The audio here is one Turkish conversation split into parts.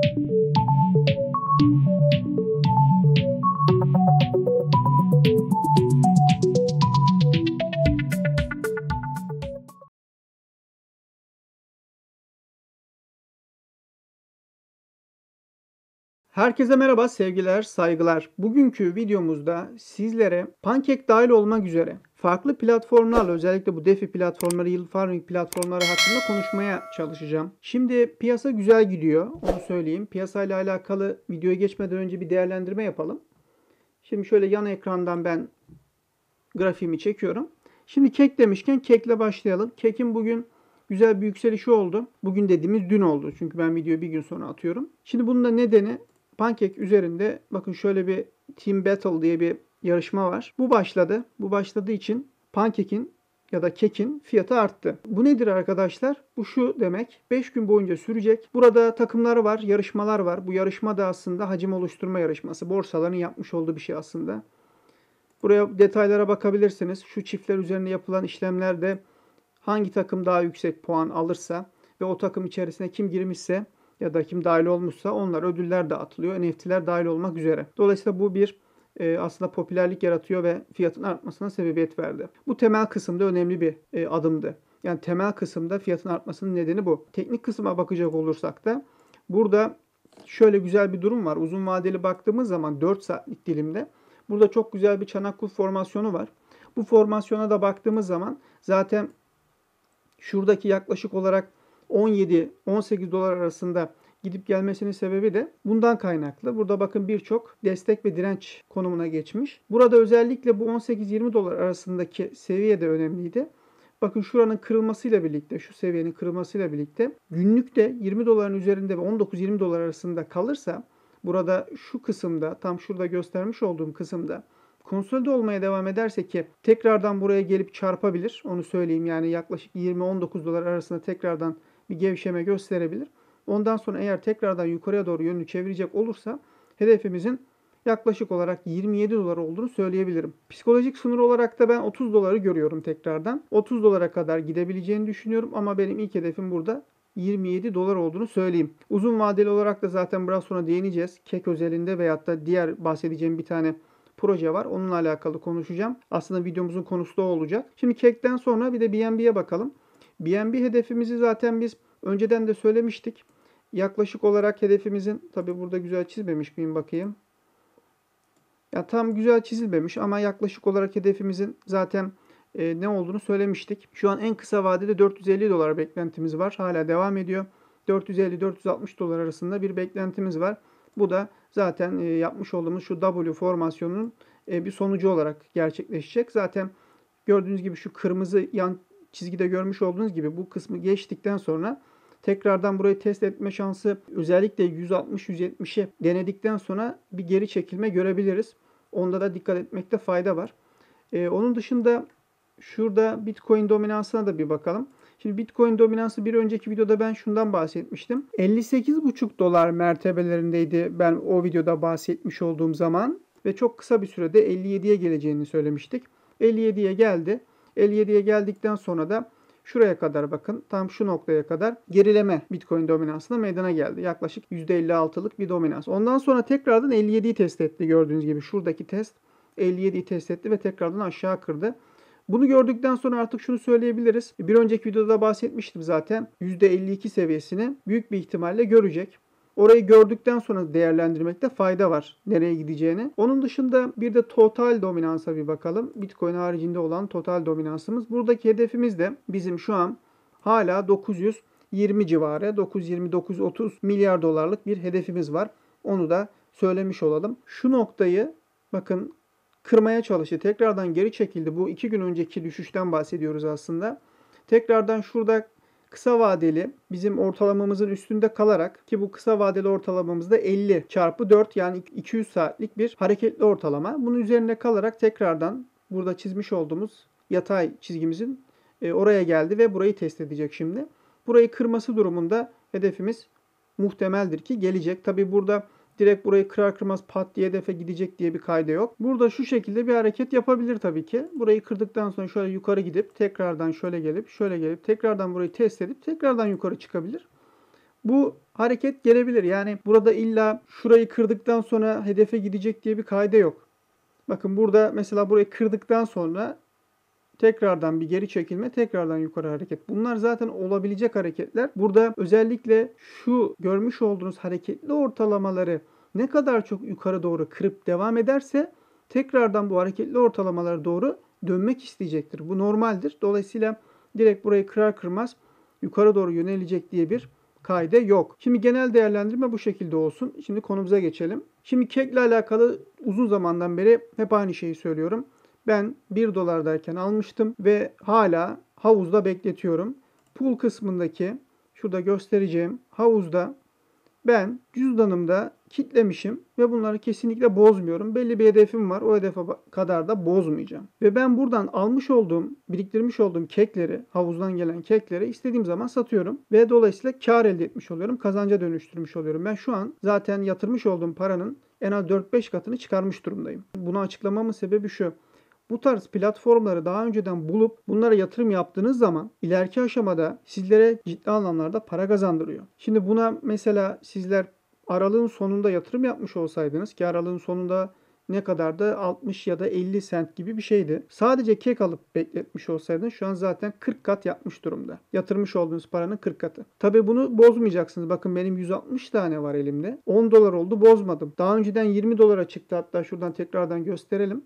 Herkese merhaba, sevgiler, saygılar. Bugünkü videomuzda sizlere Pancake dahil olmak üzere farklı platformlarla, özellikle bu DeFi platformları, yield farming platformları hakkında konuşmaya çalışacağım. Şimdi piyasa güzel gidiyor, onu söyleyeyim. Piyasayla alakalı videoya geçmeden önce bir değerlendirme yapalım. Şimdi şöyle yan ekrandan ben grafiğimi çekiyorum. Şimdi kek demişken kekle başlayalım. Kekin bugün güzel bir yükselişi oldu. Bugün dediğimiz dün oldu. Çünkü ben videoyu bir gün sonra atıyorum. Şimdi bunun da nedeni Pancake üzerinde bakın şöyle bir Team Battle diye bir yarışma var. Bu başladı. Bu başladığı için Pancake'in ya da kekin fiyatı arttı. Bu nedir arkadaşlar? Bu şu demek. 5 gün boyunca sürecek. Burada takımlar var, yarışmalar var. Bu yarışma da aslında hacim oluşturma yarışması. Borsaların yapmış olduğu bir şey aslında. Buraya detaylara bakabilirsiniz. Şu çiftler üzerine yapılan işlemlerde hangi takım daha yüksek puan alırsa ve o takım içerisine kim girmişse ya da kim dahil olmuşsa onlar ödüller dağıtılıyor. NFT'ler dahil olmak üzere. Dolayısıyla bu bir aslında popülerlik yaratıyor ve fiyatın artmasına sebebiyet verdi. Bu temel kısımda önemli bir adımdı. Yani temel kısımda fiyatın artmasının nedeni bu. Teknik kısma bakacak olursak da burada şöyle güzel bir durum var. Uzun vadeli baktığımız zaman 4 saatlik dilimde burada çok güzel bir çanak kulp formasyonu var. Bu formasyona da baktığımız zaman zaten şuradaki yaklaşık olarak 17-18 dolar arasında gidip gelmesinin sebebi de bundan kaynaklı. Burada bakın birçok destek ve direnç konumuna geçmiş. Burada özellikle bu 18-20 dolar arasındaki seviye de önemliydi. Bakın şuranın kırılmasıyla birlikte, şu seviyenin kırılmasıyla birlikte günlükte 20 doların üzerinde ve 19-20 dolar arasında kalırsa burada şu kısımda, tam şurada göstermiş olduğum kısımda konsolide olmaya devam ederse ki tekrardan buraya gelip çarpabilir. Onu söyleyeyim, yani yaklaşık 20-19 dolar arasında tekrardan bir gevşeme gösterebilir. Ondan sonra eğer tekrardan yukarıya doğru yönünü çevirecek olursa hedefimizin yaklaşık olarak 27 dolar olduğunu söyleyebilirim. Psikolojik sınır olarak da ben 30 doları görüyorum tekrardan. 30 dolara kadar gidebileceğini düşünüyorum ama benim ilk hedefim burada 27 dolar olduğunu söyleyeyim. Uzun vadeli olarak da zaten biraz sonra değineceğiz. Kek özelinde veyahut da diğer bahsedeceğim bir tane proje var. Onunla alakalı konuşacağım. Aslında videomuzun konusu da o olacak. Şimdi Kek'ten sonra bir de BNB'ye bakalım. BNB hedefimizi zaten biz önceden de söylemiştik. Yaklaşık olarak hedefimizin, tabi burada güzel çizmemiş miyim bakayım. Ya tam güzel çizilmemiş ama yaklaşık olarak hedefimizin zaten ne olduğunu söylemiştik. Şu an en kısa vadede 450 dolar beklentimiz var. Hala devam ediyor. 450-460 dolar arasında bir beklentimiz var. Bu da zaten yapmış olduğumuz şu W formasyonunun bir sonucu olarak gerçekleşecek. Zaten gördüğünüz gibi şu kırmızı yan çizgide görmüş olduğunuz gibi bu kısmı geçtikten sonra tekrardan burayı test etme şansı, özellikle 160-170'i denedikten sonra bir geri çekilme görebiliriz. Onda da dikkat etmekte fayda var. Onun dışında şurada Bitcoin dominansına da bir bakalım. Şimdi Bitcoin dominansı, bir önceki videoda ben şundan bahsetmiştim. 58,5 dolar mertebelerindeydi ben o videoda bahsetmiş olduğum zaman ve çok kısa bir sürede 57'ye geleceğini söylemiştik. 57'ye geldi. 57'ye geldikten sonra da şuraya kadar bakın, tam şu noktaya kadar gerileme Bitcoin dominansına meydana geldi. Yaklaşık %56'lık bir dominans. Ondan sonra tekrardan 57'yi test etti, gördüğünüz gibi. Şuradaki test 57'yi test etti ve tekrardan aşağı kırdı. Bunu gördükten sonra artık şunu söyleyebiliriz. Bir önceki videoda bahsetmiştim zaten. %52 seviyesini büyük bir ihtimalle görecek. Orayı gördükten sonra değerlendirmekte fayda var nereye gideceğini. Onun dışında bir de total dominansa bir bakalım. Bitcoin haricinde olan total dominansımız. Buradaki hedefimiz de bizim şu an hala 920 civarı, 920-930 milyar dolarlık bir hedefimiz var. Onu da söylemiş olalım. Şu noktayı bakın kırmaya çalıştı. Tekrardan geri çekildi. Bu 2 gün önceki düşüşten bahsediyoruz aslında. Tekrardan şurada kısa vadeli bizim ortalamamızın üstünde kalarak, ki bu kısa vadeli ortalamamızda 50 çarpı 4 yani 200 saatlik bir hareketli ortalama. Bunun üzerine kalarak tekrardan burada çizmiş olduğumuz yatay çizgimizin oraya geldi ve burayı test edecek şimdi. Burayı kırması durumunda hedefimiz muhtemeldir ki gelecek. Tabi burada direkt burayı kırar kırmaz pat diye hedefe gidecek diye bir kayda yok. Burada şu şekilde bir hareket yapabilir tabii ki. Burayı kırdıktan sonra şöyle yukarı gidip tekrardan şöyle gelip tekrardan burayı test edip tekrardan yukarı çıkabilir. Bu hareket gelebilir. Yani burada illa şurayı kırdıktan sonra hedefe gidecek diye bir kaide yok. Bakın burada mesela burayı kırdıktan sonra tekrardan bir geri çekilme, tekrardan yukarı hareket. Bunlar zaten olabilecek hareketler. Burada özellikle şu görmüş olduğunuz hareketli ortalamaları ne kadar çok yukarı doğru kırıp devam ederse tekrardan bu hareketli ortalamalara doğru dönmek isteyecektir. Bu normaldir. Dolayısıyla direkt burayı kırar kırmaz yukarı doğru yönelecek diye bir kaide yok. Şimdi genel değerlendirme bu şekilde olsun. Şimdi konumuza geçelim. Şimdi kekle alakalı uzun zamandan beri hep aynı şeyi söylüyorum. Ben 1 dolardayken almıştım ve hala havuzda bekletiyorum. Pool kısmındaki şurada göstereceğim havuzda ben cüzdanımda kitlemişim ve bunları kesinlikle bozmuyorum. Belli bir hedefim var. O hedefe kadar da bozmayacağım. Ve ben buradan almış olduğum, biriktirmiş olduğum kekleri, havuzdan gelen kekleri istediğim zaman satıyorum. Ve dolayısıyla kar elde etmiş oluyorum. Kazanca dönüştürmüş oluyorum. Ben şu an zaten yatırmış olduğum paranın en az 4-5 katını çıkarmış durumdayım. Bunu açıklamamın sebebi şu. Bu tarz platformları daha önceden bulup bunlara yatırım yaptığınız zaman ileriki aşamada sizlere ciddi anlamlarda para kazandırıyor. Şimdi buna mesela sizler aralığın sonunda yatırım yapmış olsaydınız ki aralığın sonunda ne kadardı? 60 ya da 50 sent gibi bir şeydi. Sadece kek alıp bekletmiş olsaydınız şu an zaten 40 kat yapmış durumda. Yatırmış olduğunuz paranın 40 katı. Tabii bunu bozmayacaksınız. Bakın benim 160 tane var elimde. 10 dolar oldu, bozmadım. Daha önceden 20 dolara çıktı, hatta şuradan tekrardan gösterelim.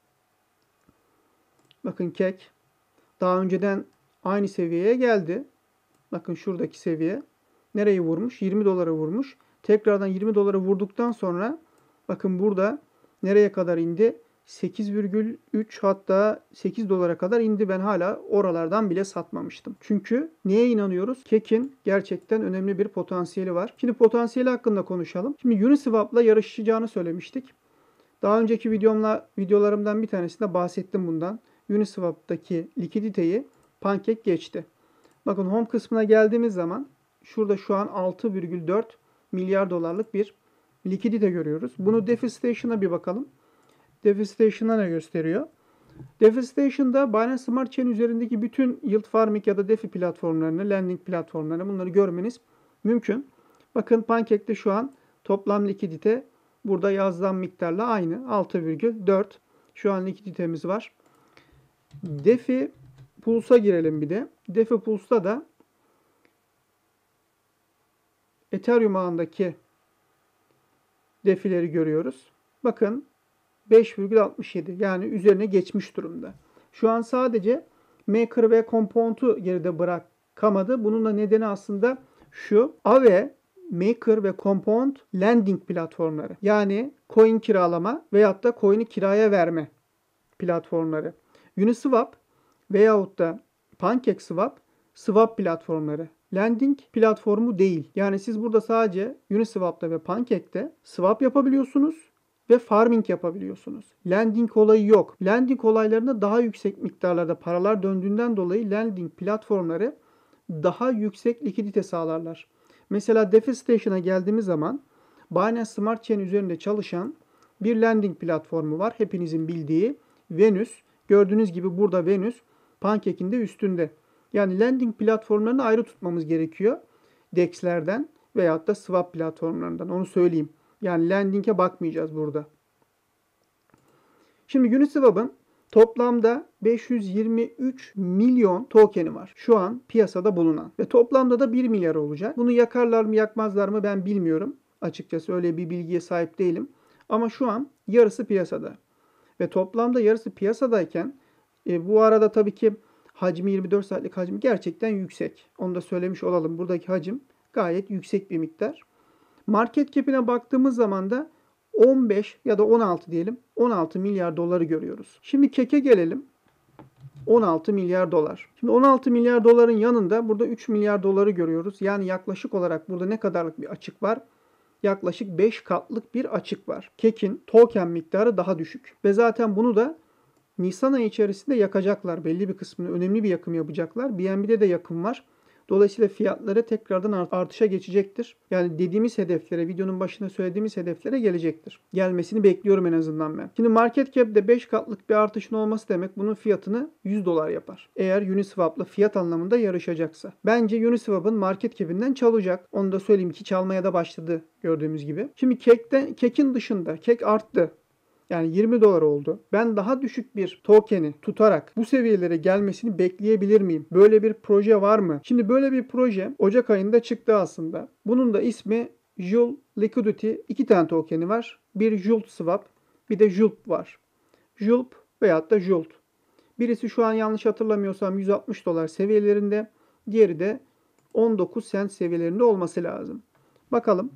Bakın kek daha önceden aynı seviyeye geldi. Bakın şuradaki seviye. Nereyi vurmuş? 20 dolara vurmuş. Tekrardan 20 dolara vurduktan sonra bakın burada nereye kadar indi? 8,3 hatta 8 dolara kadar indi. Ben hala oralardan bile satmamıştım. Çünkü neye inanıyoruz? Kekin gerçekten önemli bir potansiyeli var. Şimdi potansiyeli hakkında konuşalım. Şimdi Uniswap'la yarışacağını söylemiştik. Daha önceki videolarımdan bir tanesinde bahsettim bundan. Uniswap'taki likiditeyi Pancake geçti. Bakın home kısmına geldiğimiz zaman şurada şu an 6,4 milyar dolarlık bir likidite görüyoruz. Bunu DeFi Station'a bir bakalım. DeFi Station'a ne gösteriyor? DeFi Station'da Binance Smart Chain üzerindeki bütün yield farming ya da DeFi platformlarını, lending platformlarını bunları görmeniz mümkün. Bakın Pancake'de şu an toplam likidite burada yazılan miktarla aynı. 6,4 şu an likiditemiz var. DeFi Pulse'a girelim bir de. DeFi Pulse'da da Ethereum ağındaki DeFi'leri görüyoruz. Bakın 5,67 yani üzerine geçmiş durumda. Şu an sadece Maker ve Compound'u geride bırakamadı. Bunun da nedeni aslında şu. Aave, Maker ve Compound lending platformları. Yani coin kiralama veyahut da coin'i kiraya verme platformları. Uniswap veyahut da PancakeSwap swap platformları. Lending platformu değil. Yani siz burada sadece Uniswap'ta ve Pancake'te swap yapabiliyorsunuz ve farming yapabiliyorsunuz. Lending olayı yok. Lending olaylarında daha yüksek miktarlarda paralar döndüğünden dolayı lending platformları daha yüksek likidite sağlarlar. Mesela DeFi Station'a geldiğimiz zaman Binance Smart Chain üzerinde çalışan bir lending platformu var. Hepinizin bildiği Venus. Gördüğünüz gibi burada Venus Pancake'in de üstünde. Yani lending platformlarını ayrı tutmamız gerekiyor. DEX'lerden veyahut da swap platformlarından. Onu söyleyeyim. Yani lending'e bakmayacağız burada. Şimdi Uniswap'ın toplamda 523 milyon token'i var. Şu an piyasada bulunan. Ve toplamda da 1 milyar olacak. Bunu yakarlar mı yakmazlar mı ben bilmiyorum. Açıkçası öyle bir bilgiye sahip değilim. Ama şu an yarısı piyasada. Ve toplamda yarısı piyasadayken bu arada tabii ki hacmi 24 saatlik hacmi gerçekten yüksek. Onu da söylemiş olalım. Buradaki hacim gayet yüksek bir miktar. Market cap'ine baktığımız zaman da 15 ya da 16 diyelim. 16 milyar doları görüyoruz. Şimdi keke gelelim. 16 milyar dolar. Şimdi 16 milyar doların yanında burada 3 milyar doları görüyoruz. Yani yaklaşık olarak burada ne kadarlık bir açık var? Yaklaşık 5 katlık bir açık var. Kekin token miktarı daha düşük. Ve zaten bunu da Nisan ayı içerisinde yakacaklar. Belli bir kısmını önemli bir yakım yapacaklar. BNB'de de yakım var. Dolayısıyla fiyatları tekrardan artışa geçecektir. Yani dediğimiz hedeflere, videonun başında söylediğimiz hedeflere gelecektir. Gelmesini bekliyorum en azından ben. Şimdi market cap'de 5 katlık bir artışın olması demek bunun fiyatını $100 yapar. Eğer Uniswap'la fiyat anlamında yarışacaksa. Bence Uniswap'ın market cap'inden çalacak. Onu da söyleyeyim ki çalmaya da başladı gördüğümüz gibi. Şimdi Cake'in dışında, Cake arttı. Yani $20 oldu. Ben daha düşük bir token'i tutarak bu seviyelere gelmesini bekleyebilir miyim? Böyle bir proje var mı? Şimdi böyle bir proje Ocak ayında çıktı aslında. Bunun da ismi Joule Liquidity. 2 tane token'i var. Bir Joule Swap, bir de Julep var. Julep veyahut da Joule. Birisi şu an yanlış hatırlamıyorsam $160 seviyelerinde. Diğeri de 19 cent seviyelerinde olması lazım. Bakalım.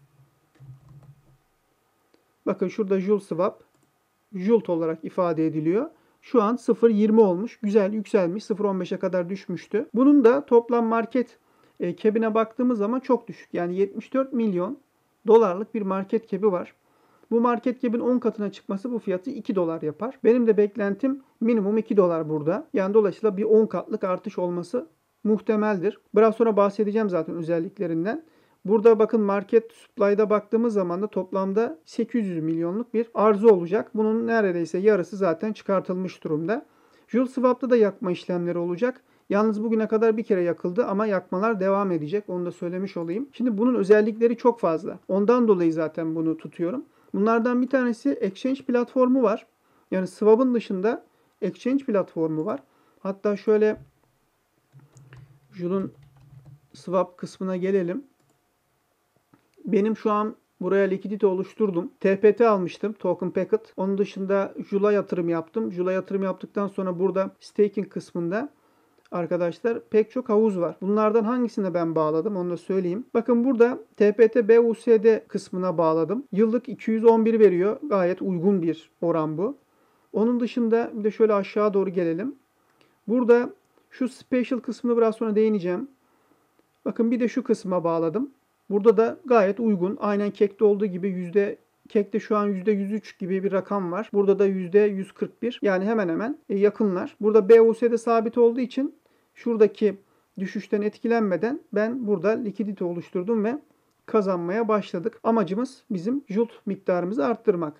Bakın şurada Joule Swap Joule olarak ifade ediliyor. Şu an 0.20 olmuş. Güzel yükselmiş. 0.15'e kadar düşmüştü. Bunun da toplam market cap'ine baktığımız zaman çok düşük. Yani 74 milyon dolarlık bir market cap'i var. Bu market cap'in 10 katına çıkması bu fiyatı $2 yapar. Benim de beklentim minimum $2 burada. Yani dolayısıyla bir 10 katlık artış olması muhtemeldir. Biraz sonra bahsedeceğim zaten özelliklerinden. Burada bakın market supply'da baktığımız zaman da toplamda 800 milyonluk bir arzu olacak. Bunun neredeyse yarısı zaten çıkartılmış durumda. Joule Swap'ta da yakma işlemleri olacak. Yalnız bugüne kadar bir kere yakıldı ama yakmalar devam edecek. Onu da söylemiş olayım. Şimdi bunun özellikleri çok fazla. Ondan dolayı zaten bunu tutuyorum. Bunlardan bir tanesi exchange platformu var. Yani Swap'ın dışında exchange platformu var. Hatta şöyle Joule'un Swap kısmına gelelim. Benim şu an buraya likidite oluşturdum. TPT almıştım. Token Packet. Onun dışında Joule'a yatırım yaptım. Joule'a yatırım yaptıktan sonra burada staking kısmında arkadaşlar pek çok havuz var. Bunlardan hangisine ben bağladım onu da söyleyeyim. Bakın burada TPT BUSD kısmına bağladım. Yıllık 211 veriyor. Gayet uygun bir oran bu. Onun dışında bir de şöyle aşağı doğru gelelim. Burada şu special kısmını biraz sonra değineceğim. Bakın bir de şu kısma bağladım. Burada da gayet uygun. Aynen Cake'de olduğu gibi Cake'de şu an %103 gibi bir rakam var. Burada da %141. Yani hemen hemen yakınlar. Burada BUSD sabit olduğu için şuradaki düşüşten etkilenmeden ben burada likidite oluşturdum ve kazanmaya başladık. Amacımız bizim Joule miktarımızı arttırmak.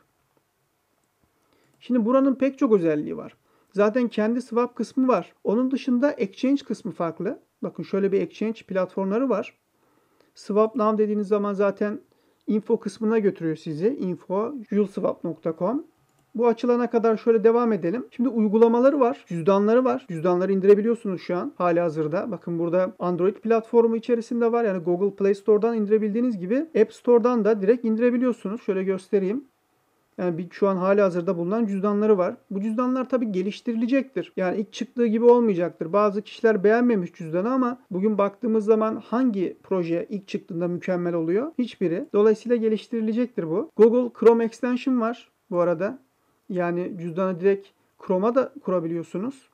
Şimdi buranın pek çok özelliği var. Zaten kendi swap kısmı var. Onun dışında exchange kısmı farklı. Bakın şöyle bir exchange platformları var. Swap Now dediğiniz zaman zaten info kısmına götürüyor sizi. Info juleswap.com. Bu açılana kadar şöyle devam edelim. Şimdi uygulamaları var. Cüzdanları var. Cüzdanları indirebiliyorsunuz şu an halihazırda. Bakın burada Android platformu içerisinde var. Yani Google Play Store'dan indirebildiğiniz gibi App Store'dan da direkt indirebiliyorsunuz. Şöyle göstereyim. Yani şu an halihazırda bulunan cüzdanları var. Bu cüzdanlar tabii geliştirilecektir. Yani ilk çıktığı gibi olmayacaktır. Bazı kişiler beğenmemiş cüzdanı ama bugün baktığımız zaman hangi proje ilk çıktığında mükemmel oluyor? Hiçbiri. Dolayısıyla geliştirilecektir bu. Google Chrome Extension var bu arada. Yani cüzdanı direkt Chrome'a da kurabiliyorsunuz.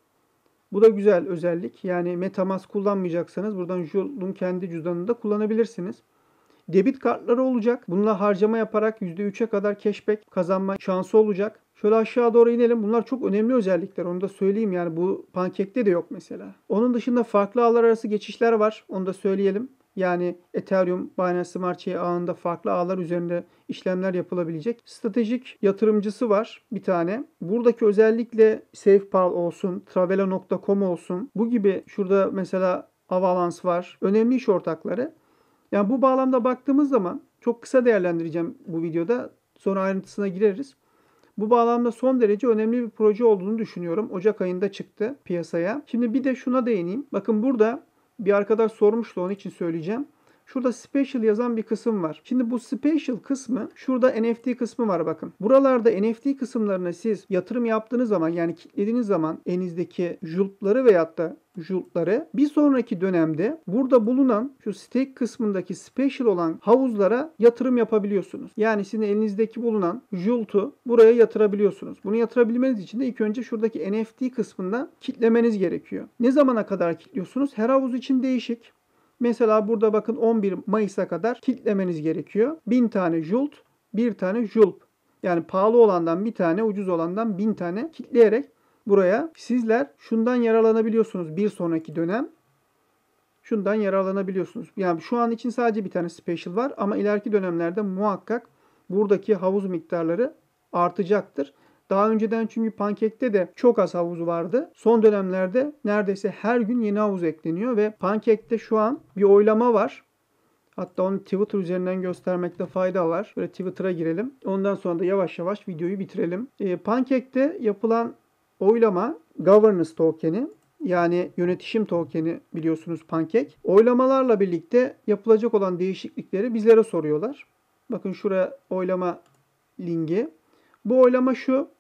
Bu da güzel özellik. Yani MetaMask kullanmayacaksanız buradan Joule'un kendi cüzdanını da kullanabilirsiniz. Debit kartları olacak. Bununla harcama yaparak %3'e kadar cashback kazanma şansı olacak. Şöyle aşağı doğru inelim. Bunlar çok önemli özellikler. Onu da söyleyeyim. Yani bu Pancake'de de yok mesela. Onun dışında farklı ağlar arası geçişler var. Onu da söyleyelim. Yani Ethereum, Binance Smart Chain ağında farklı ağlar üzerinde işlemler yapılabilecek. Stratejik yatırımcısı var bir tane. Buradaki özellikle SafePal olsun, Travelo.com olsun. Bu gibi şurada mesela Avalanche var. Önemli iş ortakları. Yani bu bağlamda baktığımız zaman çok kısa değerlendireceğim bu videoda. Sonra ayrıntısına gireriz. Bu bağlamda son derece önemli bir proje olduğunu düşünüyorum. Ocak ayında çıktı piyasaya. Şimdi bir de şuna değineyim. Bakın burada bir arkadaş sormuştu, onun için söyleyeceğim. Şurada special yazan bir kısım var. Şimdi bu special kısmı, şurada NFT kısmı var bakın. Buralarda NFT kısımlarına siz yatırım yaptığınız zaman, yani kilitlediğiniz zaman elinizdeki julpları veyahut da julpları bir sonraki dönemde burada bulunan şu stake kısmındaki special olan havuzlara yatırım yapabiliyorsunuz. Yani sizin elinizdeki bulunan jultu buraya yatırabiliyorsunuz. Bunu yatırabilmeniz için de ilk önce şuradaki NFT kısmında kilitlemeniz gerekiyor. Ne zamana kadar kilitliyorsunuz? Her havuz için değişik. Mesela burada bakın 11 Mayıs'a kadar kilitlemeniz gerekiyor. 1000 tane Joule, 1 tane Julep. Yani pahalı olandan bir tane, ucuz olandan 1000 tane kilitleyerek buraya sizler şundan yararlanabiliyorsunuz bir sonraki dönem. şundan yararlanabiliyorsunuz. Yani şu an için sadece bir tane special var ama ileriki dönemlerde muhakkak buradaki havuz miktarları artacaktır. Daha önceden çünkü Pancake'te de çok az havuz vardı. Son dönemlerde neredeyse her gün yeni havuz ekleniyor ve Pancake'te şu an bir oylama var. Hatta onu Twitter üzerinden göstermekte fayda var. Böyle Twitter'a girelim. Ondan sonra da yavaş yavaş videoyu bitirelim. Pancake'te yapılan oylama governance token'i, yani yönetişim tokeni biliyorsunuz Pancake. Oylamalarla birlikte yapılacak olan değişiklikleri bizlere soruyorlar. Bakın şuraya oylama linki. Bu oylama şu.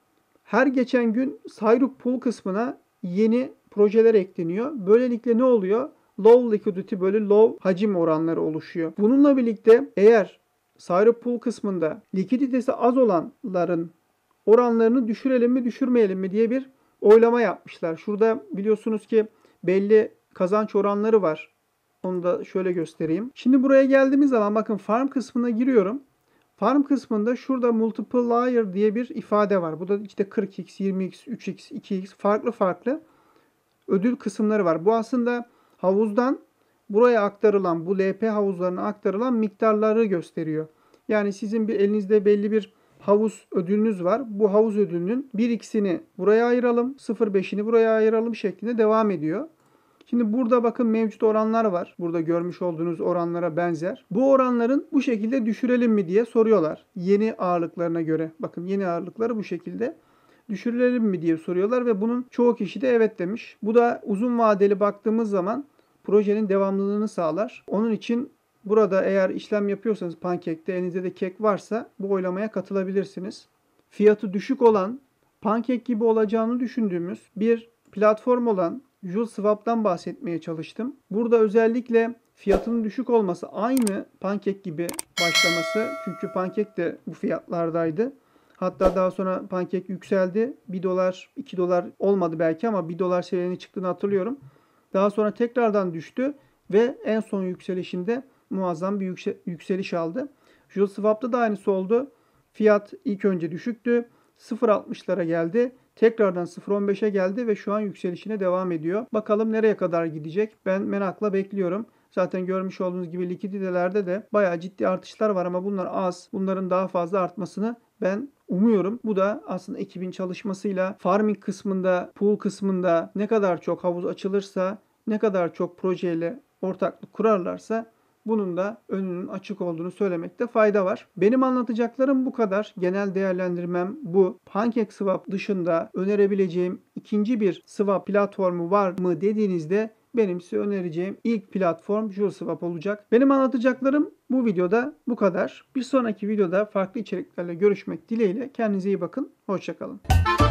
Her geçen gün Sayruk Pool kısmına yeni projeler ekleniyor. Böylelikle ne oluyor? Low liquidity böyle low hacim oranları oluşuyor. Bununla birlikte eğer Sayruk Pool kısmında likiditesi az olanların oranlarını düşürelim mi düşürmeyelim mi diye bir oylama yapmışlar. Şurada biliyorsunuz ki belli kazanç oranları var. Onu da şöyle göstereyim. Şimdi buraya geldiğimiz zaman bakın farm kısmına giriyorum. Farm kısmında şurada multiplier diye bir ifade var. Bu da işte 40x, 20x, 3x, 2x farklı ödül kısımları var. Bu aslında havuzdan buraya aktarılan, bu LP havuzlarına aktarılan miktarları gösteriyor. Yani sizin bir elinizde belli bir havuz ödülünüz var. Bu havuz ödülünün 1x'ini buraya ayıralım, 0,5'ini buraya ayıralım şeklinde devam ediyor. Şimdi burada bakın mevcut oranlar var. Burada görmüş olduğunuz oranlara benzer. Bu oranların bu şekilde düşürelim mi diye soruyorlar. Yeni ağırlıklarına göre. Bakın yeni ağırlıkları bu şekilde düşürelim mi diye soruyorlar ve bunun çoğu kişi de evet demiş. Bu da uzun vadeli baktığımız zaman projenin devamlılığını sağlar. Onun için burada eğer işlem yapıyorsanız Pancake'te elinizde de kek varsa bu oylamaya katılabilirsiniz. Fiyatı düşük olan, Pancake gibi olacağını düşündüğümüz bir platform olan JuleSwap'tan bahsetmeye çalıştım. Burada özellikle fiyatının düşük olması, aynı Pancake gibi başlaması. Çünkü Pancake de bu fiyatlardaydı. Hatta daha sonra Pancake yükseldi. 1 dolar, 2 dolar olmadı belki ama 1 dolar seviyene çıktığını hatırlıyorum. Daha sonra tekrardan düştü ve en son yükselişinde muazzam bir yükseliş aldı. JuleSwap'ta da aynısı oldu. Fiyat ilk önce düşüktü. 0.60'lara geldi. Tekrardan 0.15'e geldi ve şu an yükselişine devam ediyor. Bakalım nereye kadar gidecek? Ben merakla bekliyorum. Zaten görmüş olduğunuz gibi likiditelerde de bayağı ciddi artışlar var ama bunlar az. Bunların daha fazla artmasını ben umuyorum. Bu da aslında ekibin çalışmasıyla farming kısmında, pool kısmında ne kadar çok havuz açılırsa, ne kadar çok projeyle ortaklık kurarlarsa bunun da önünün açık olduğunu söylemekte fayda var. Benim anlatacaklarım bu kadar. Genel değerlendirmem bu. PancakeSwap dışında önerebileceğim ikinci bir swap platformu var mı dediğinizde benim size önereceğim ilk platform JuleSwap olacak. Benim anlatacaklarım bu videoda bu kadar. Bir sonraki videoda farklı içeriklerle görüşmek dileğiyle. Kendinize iyi bakın. Hoşça kalın.